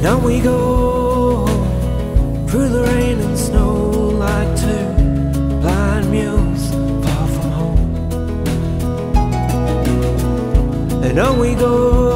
And on we go, through the rain and snow, like two blind mules far from home. And on we go,